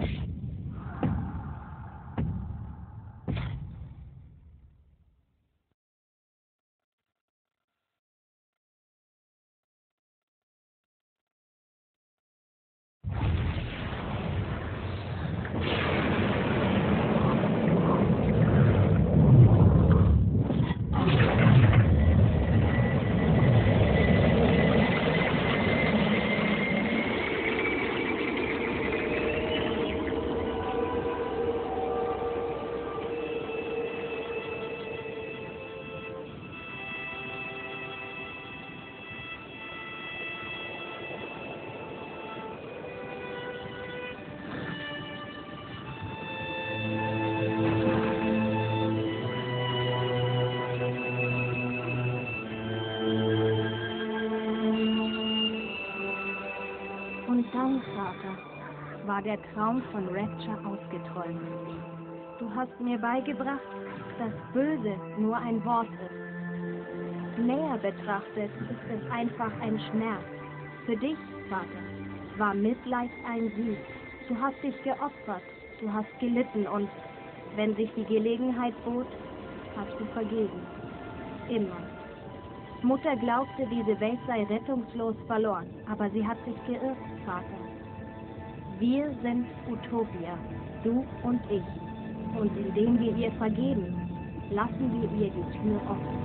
Und dann, Vater, war der Traum von Rapture ausgeträumt. Du hast mir beigebracht, dass Böse nur ein Wort ist. Näher betrachtet ist es einfach ein Schmerz. Für dich, Vater, war Mitleid ein Sieg. Du hast dich geopfert, du hast gelitten und, wenn sich die Gelegenheit bot, hast du vergeben. Immer. Mutter glaubte, diese Welt sei rettungslos verloren, aber sie hat sich geirrt, Vater. Wir sind Utopia, du und ich. Und indem wir ihr vergeben, lassen wir ihr die Tür offen.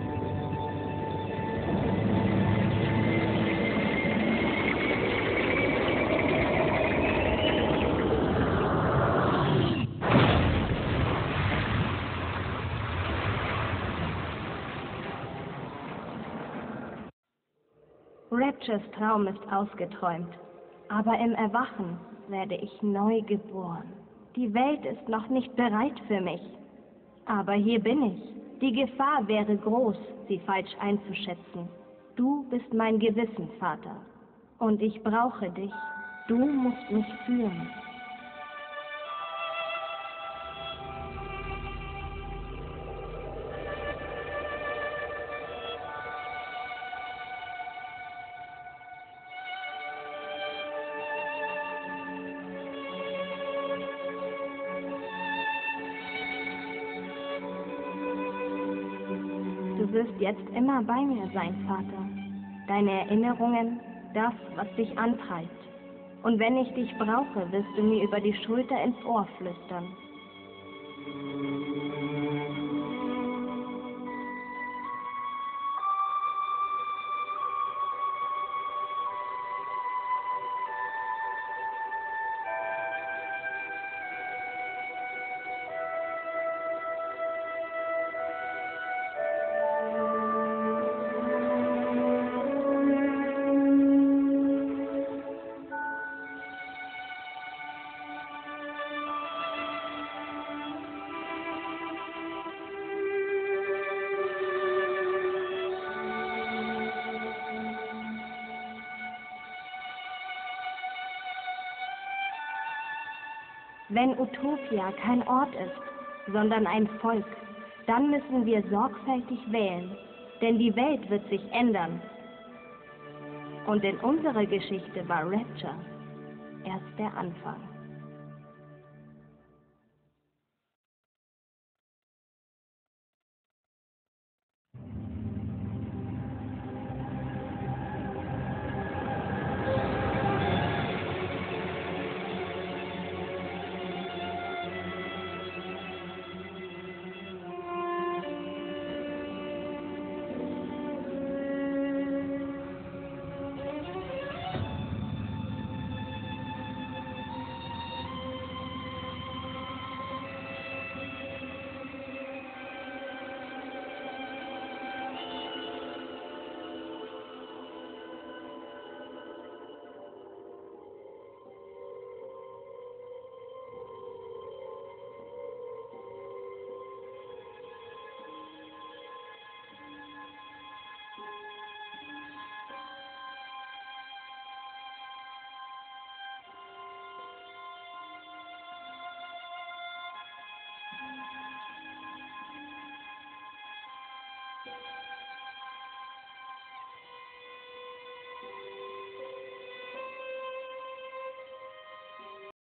Raptures Traum ist ausgeträumt, aber im Erwachen werde ich neu geboren. Die Welt ist noch nicht bereit für mich, aber hier bin ich. Die Gefahr wäre groß, sie falsch einzuschätzen. Du bist mein Gewissen, Vater, und ich brauche dich. Du musst mich führen. Du wirst jetzt immer bei mir sein, Vater. Deine Erinnerungen, das, was dich antreibt. Und wenn ich dich brauche, wirst du mir über die Schulter ins Ohr flüstern. Wenn Utopia kein Ort ist, sondern ein Volk, dann müssen wir sorgfältig wählen, denn die Welt wird sich ändern. Und in unserer Geschichte war Rapture erst der Anfang.